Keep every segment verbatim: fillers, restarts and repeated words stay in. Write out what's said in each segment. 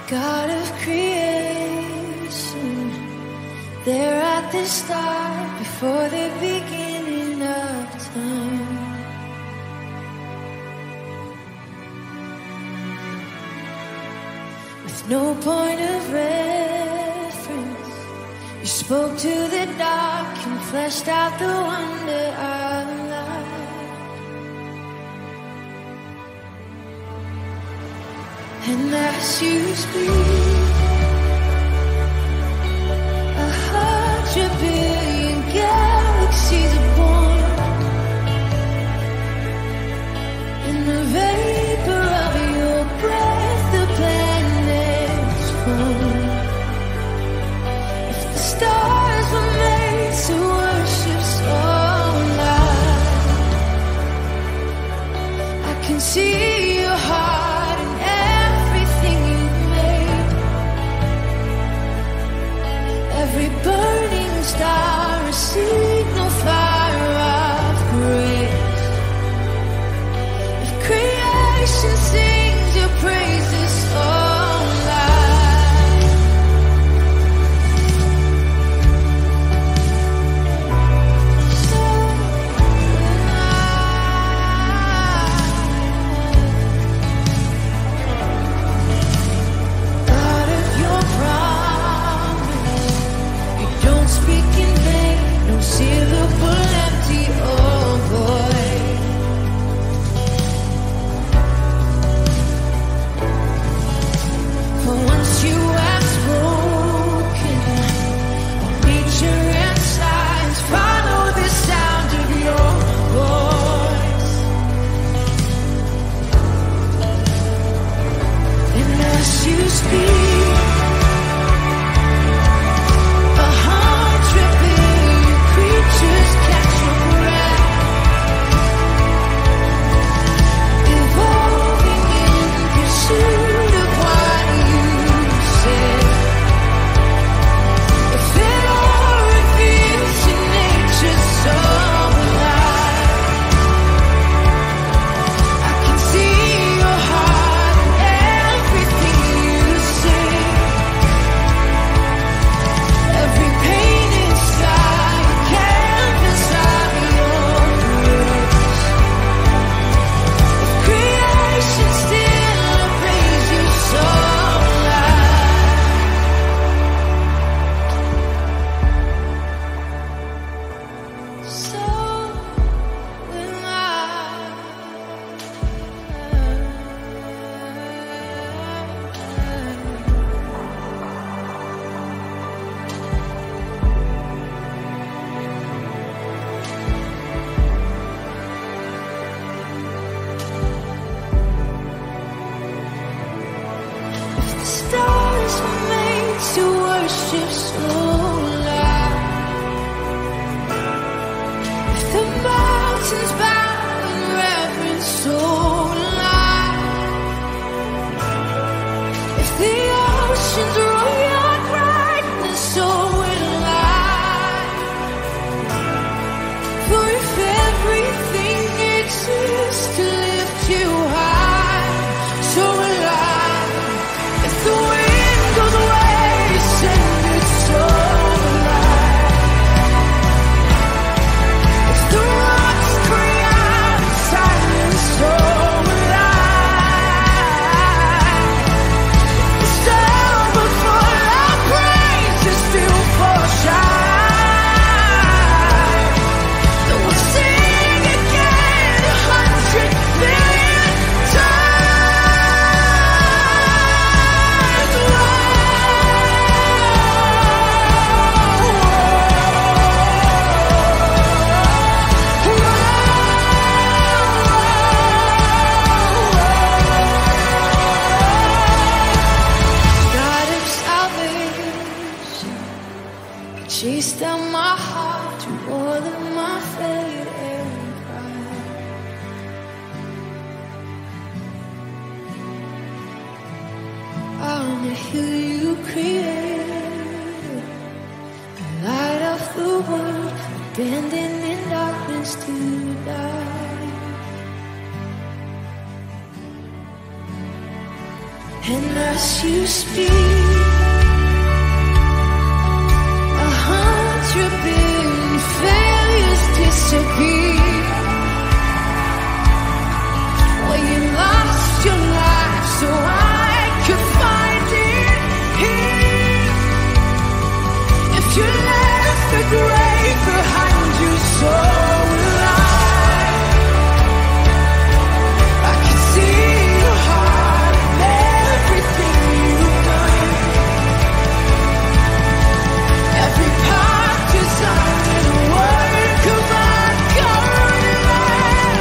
God of creation, there at the start, before the beginning of time. With no point of reference, you spoke to the dark and fleshed out the wonder of life. And as you speak, a hundred billion galaxies are born. In the vapor of your breath, the planets form. If the stars were made to worship so light, I can see your heart in everything you've made. Every burning star, a signal fire of grace. If creation sings your praises so loud, so loud. God of your promise, you don't speak in vain, no syllable empty or void. For once you have spoken, all nature and science follow the sound of your voice. And as you speak, a hundred billion creatures catch your breath, evolving in pursuit of what you said. If it all reveals in nature so alive, I can see your heart in everything you say. Every painted sky, a canvas of your grace. If creation still praise you so loud, so will I. If the stars were made to worship so loud, if the mountains bow in reverence so loud, if the oceans roar your brightness, so will I. For if everything exists to lift you high, so will I. If the wind goes away, send it so alive. If the rocks cry out in silence, so alive. The sound will fall, our praises still fall shine. And we'll sing again a hundred billion God of salvation, you chased down my heart through all of my failure and pride. On the hill you created, the light of the world, abandoned in darkness to die. And as you speak, a hundred billion failures disappear. Well, you lost your life so I could find it here. If you left the grave behind you, so will I. I can see your heart and everything you've done. Every part designed in a work of art, God.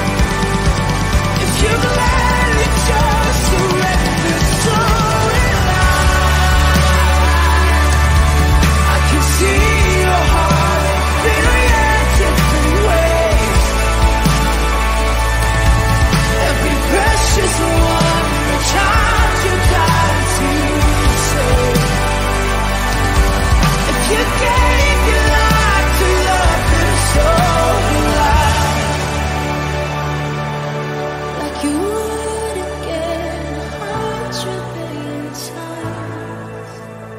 If you're glad you just surrendered, so will I. I can see your heart and billion different ways. Every precious one, a child you died to save. If you gave your life to love them, so will I. Like you would again a hundred billion times.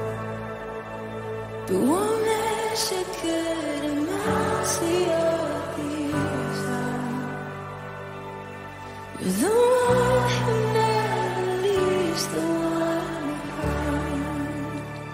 But won't measure good amounts of your desire. You're the one who never leaves the one behind.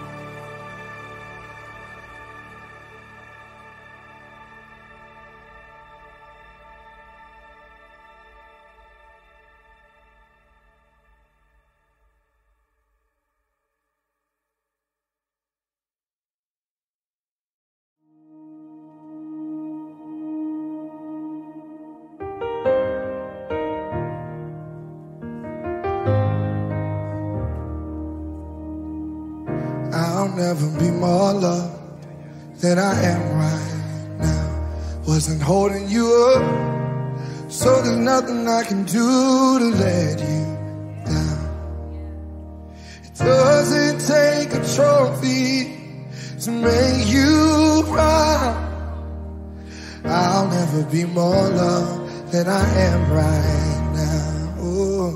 I'll never be more loved than I am right now. Wasn't holding you up, so there's nothing I can do to let you down. It doesn't take a trophy to make you proud. I'll never be more loved than I am right now. Ooh.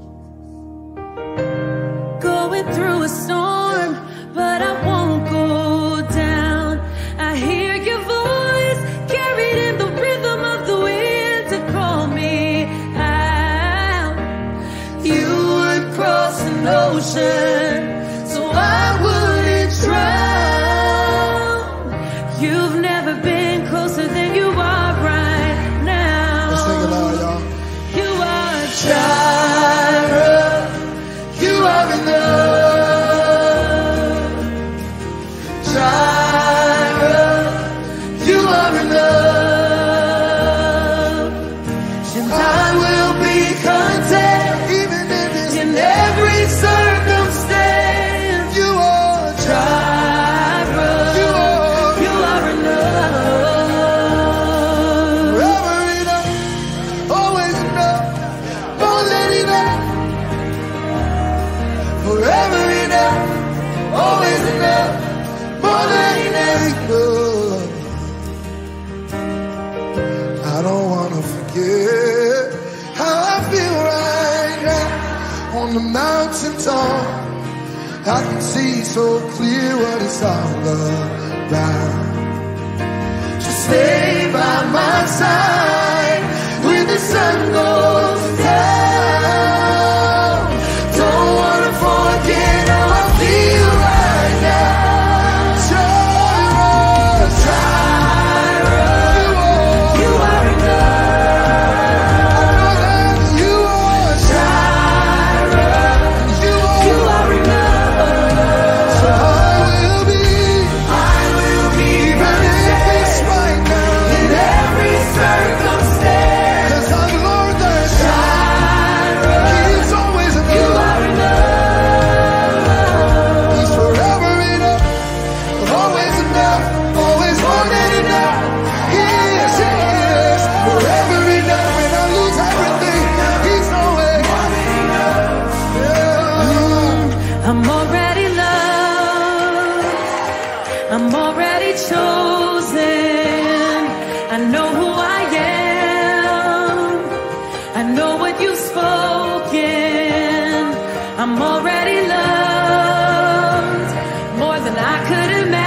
Going through a storm, but I won't go down. I hear your voice carried in the rhythm of the wind to call me out. You would cross an ocean so I wouldn't drown. You've never been closer than you are right now. Let's sing it loud, y'all. You are Jireh. You are enough. Jireh, you are enough. And I will be content even in this, in every circumstance. You are Jireh, You are you are enough. forever enough, always enough, more than enough. Forever enough, always enough, more than enough. I don't wanna forget how I feel right now on the mountain top. I can see so clear what it's all about. Just stay by my side when the sun goes down. Don't wanna forget how I feel right now. Jireh, Jireh, you are enough. I know that you are Jireh, You you are are enough. So I will be, I will be even if it's content right now, in every circumstance. 'cause I've learned that Jireh, He's always you enough. are enough. He's forever enough, always enough, always more than enough. He is, He is forever enough. When I lose everything, He's always yeah. I'm already loved. I'm already chosen. I know who I am. I know what you've spoken. I'm already already loved more than I could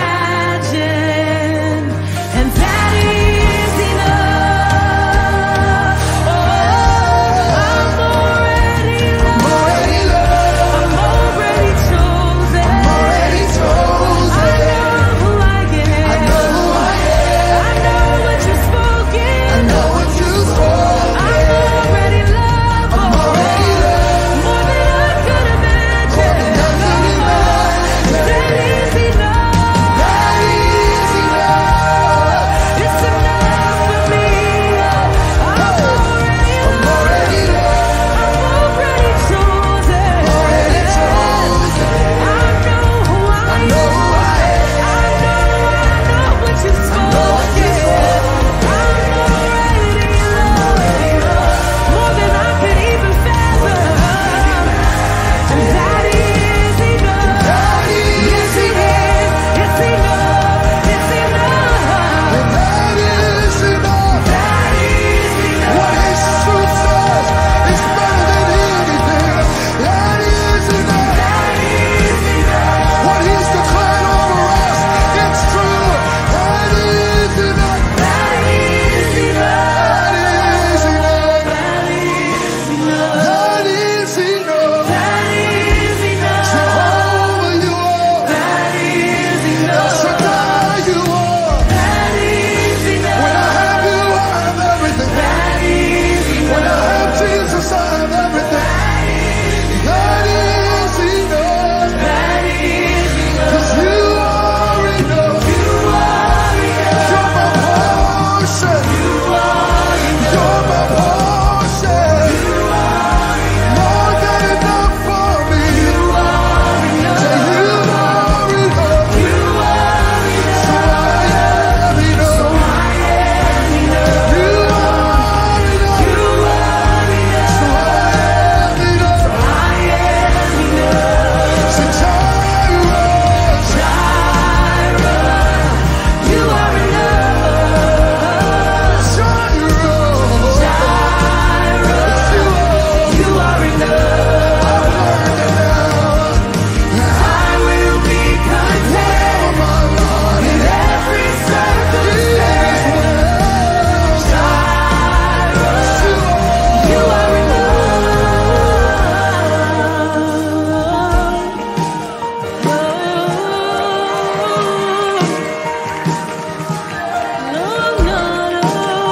imagine, and that is enough. Oh, I'm already loved. I'm already chosen. I'm already chosen. I know who I am. I know who I am. I know what you've spoken. I know what you've spoken. I'm already loved. I'm already loved. More than I could imagine. More than I could imagine. That is enough. That is enough. It's enough for me. I'm already loved. I'm already chosen. Already chosen. I know who I am. I know who I am. I know, I know what you've spoken. I'm already loved. More than I could even fathom. And that is enough. Yes, it is. It's enough. It's enough. And that is enough. That is enough. What His truth says is better than anything. That is enough. That is enough. What He's declared over us, it's true. That is enough. That is enough. That is enough. That is enough. That is enough. That is enough. Jehovah, you are. That is enough. Shaddai, you are. That is enough. When I have you, I have everything. That is When I enough. have Jesus, I have everything. That is enough. That is enough. 'Cause you are enough. You are enough. You're my portion. You are enough. You're my portion. You are enough. More than enough for me. You are enough. Say you are enough. You are enough. So I am enough. So I am enough. You are enough. You are enough. So I am enough. I am enough. Say Jireh. Jireh, you are enough. Jireh. Jireh, you are enough. I will be content in every circumstance. Jireh, you are enough. No, no, no.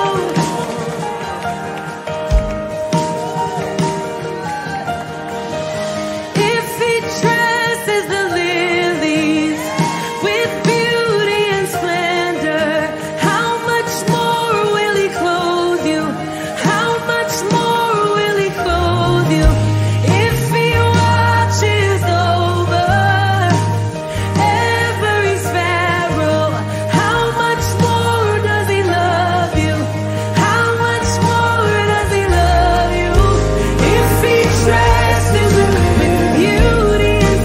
If He dresses the lilies with beauty and splendor, how much more will He clothe you? How much more will He clothe you? If He watches over every sparrow, how much more does He love you? How much more does He love you? If He dresses with beauty and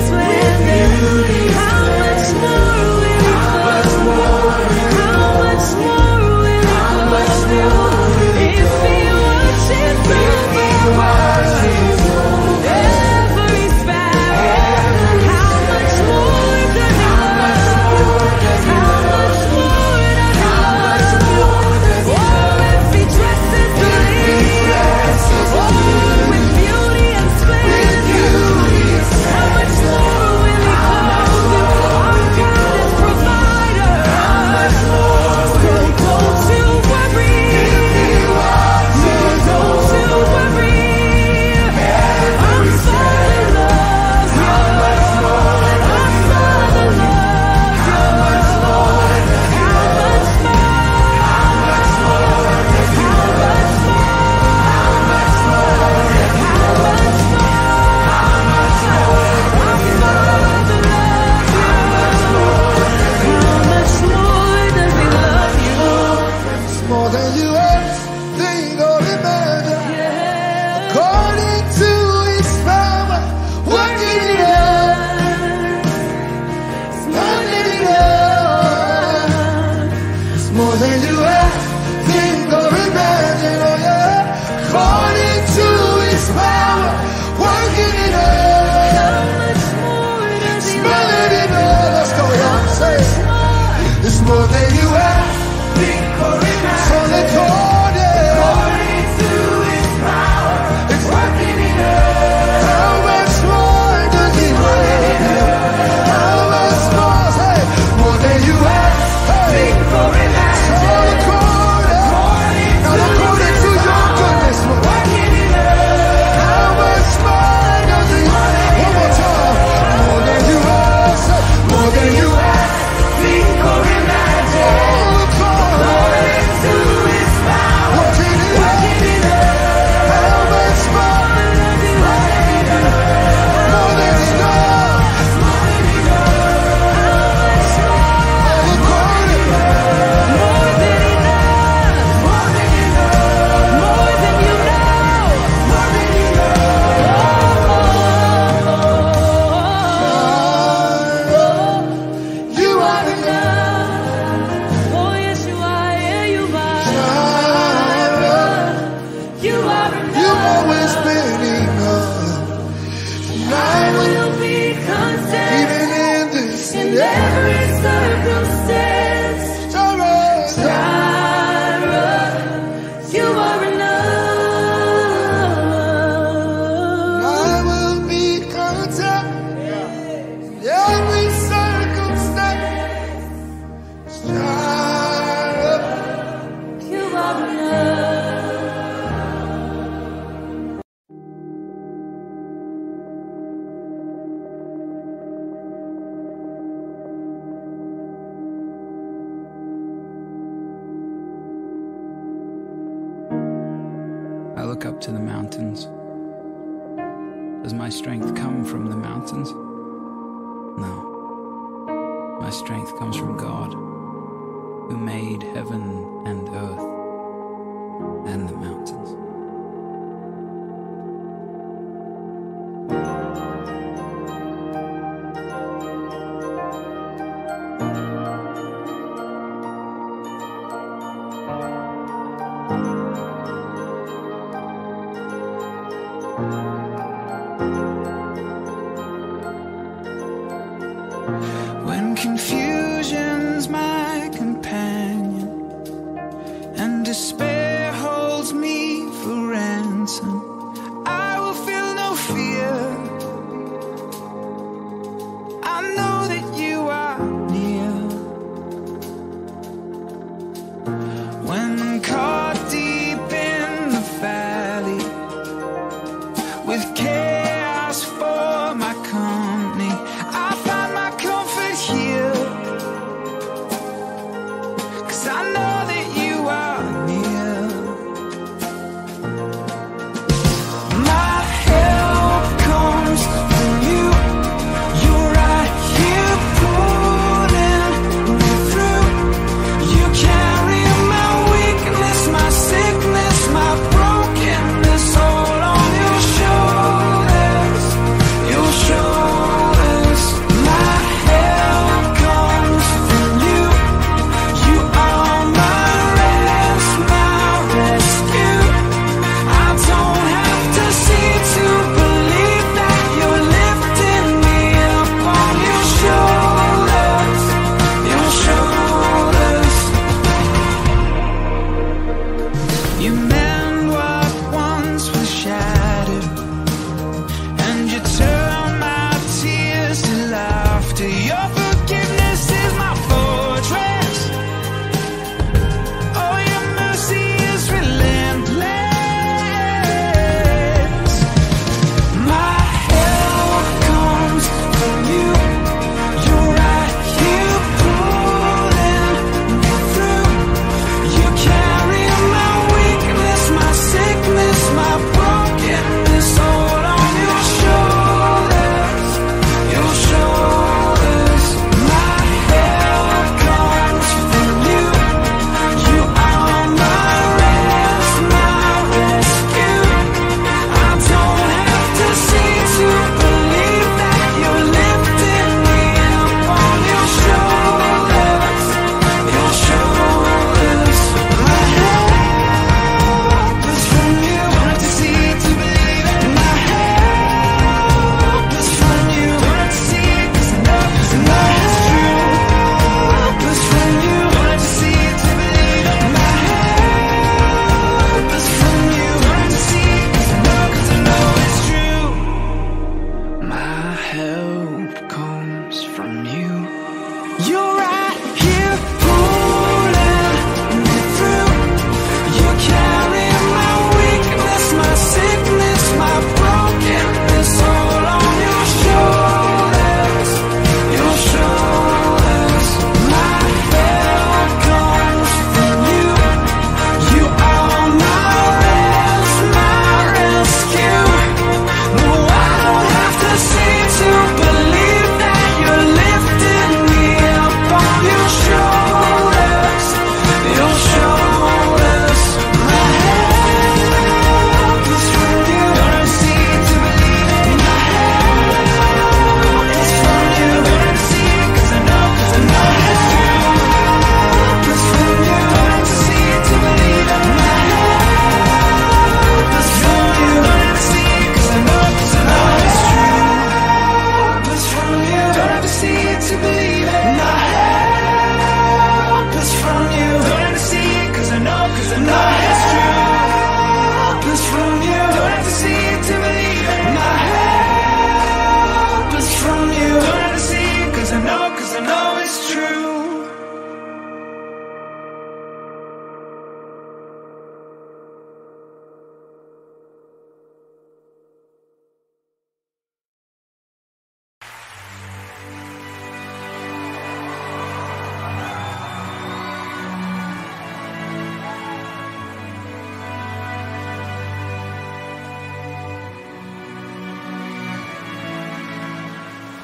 look up to the mountains. Does my strength come from the mountains? No. My strength comes from God, who made heaven and earth and the mountains. When confusion's my companion and despair holds me for ransom, I will feel no fear. I know that you are near. When caught deep in the valley with chaos for my company, I find my comfort here, 'cause I know that you are near. My help comes from you. You're right here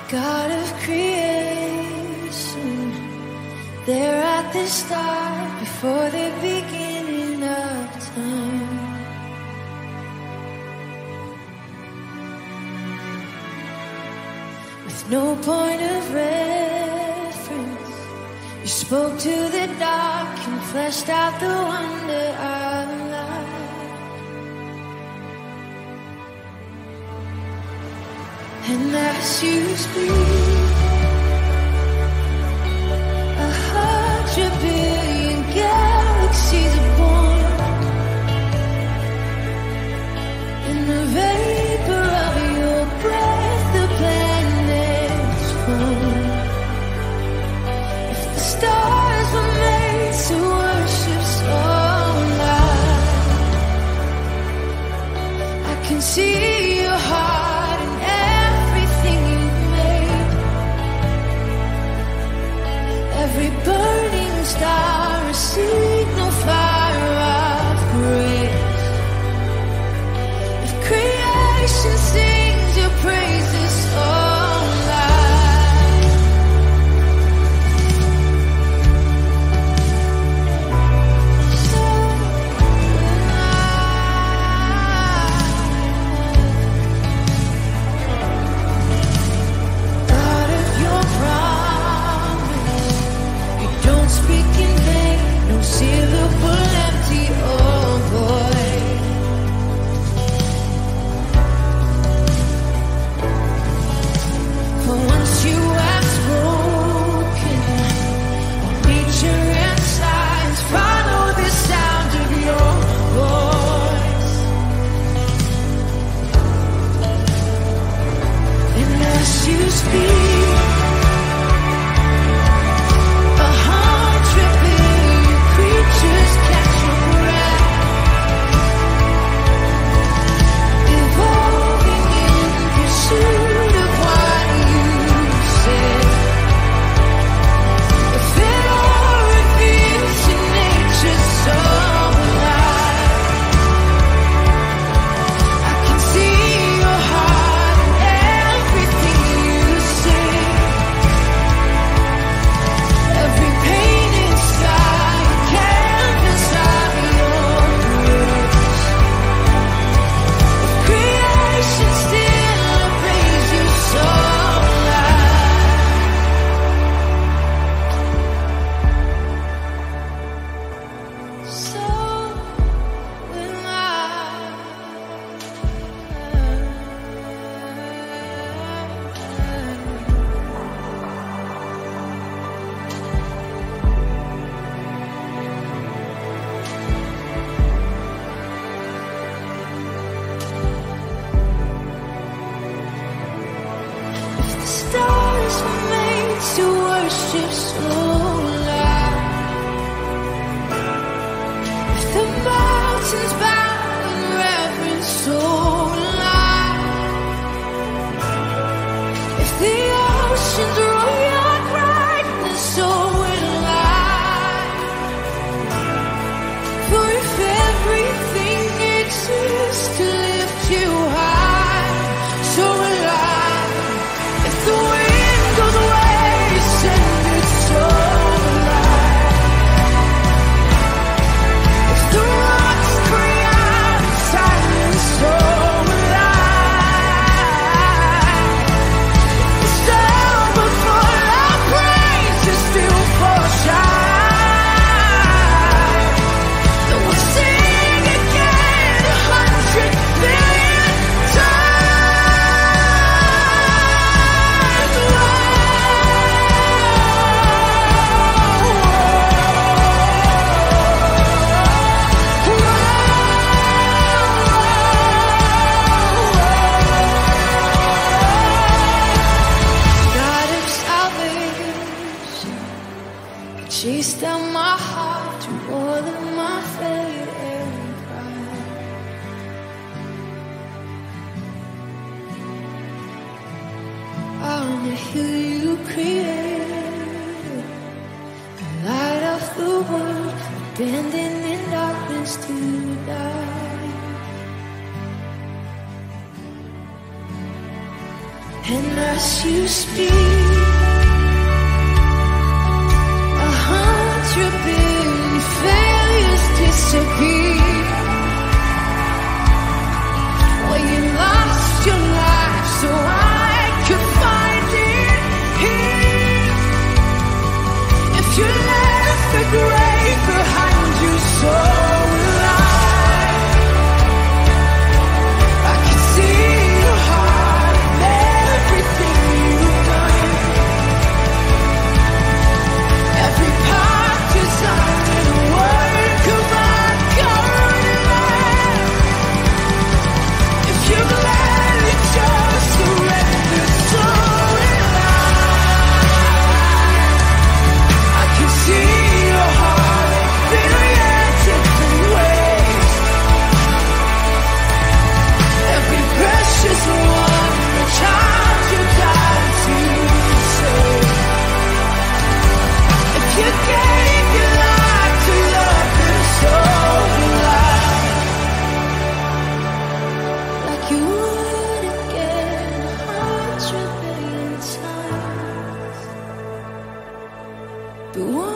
God of creation, there at the start, before the beginning of time. With no point of reference, you spoke to the dark and fleshed out the wonder of life. And as you speak, a hundred billion galaxies are born. In the vapor of your breath, the planets form. If the stars were made to worship so loud, I can see your heart in everything you've made. Every burning star, a signal fire of grace. If creation sings your praises so loud, so loud. God of your promise, you don't speak in vain, no syllable empty or void. For once you have spoken, all nature and science follow the sound of your voice. And as you speak, a hundred billion creatures catch your breath, evolving in pursuit of what you said. If it all reveals in nature so alive, I can see your heart in everything you say. Every painted sky, a canvas of your grace. Creation still praise you so loud, so if the stars were made to worship so loud, if the mountains bow in reverence so loud, if the oceans roar your brightness so loud, for if everything exists to lift you high, so alive. If the wind goes away, send it so alive. If the rocks cry out in silence, so alive. The stars will fall, our praises still fall shine. And we'll sing again a hundred billion God of salvation, chase down my heart to all of my failure and pride. On the hill you created, the light of the world, abandoned in darkness to die. And I as you speak. A hundred billion failures disappear when you lost your life so I could find it here. If you left the grave behind you, so will I. I can see your heart and everything you've done. Every part designed in a work of art, God. If you're glad it just surrendered, so will I. I can see your heart and billion different ways. Every precious one, the child you died to save. If you gave your life to love them, so will I. Like you would again a hundred billion times. The one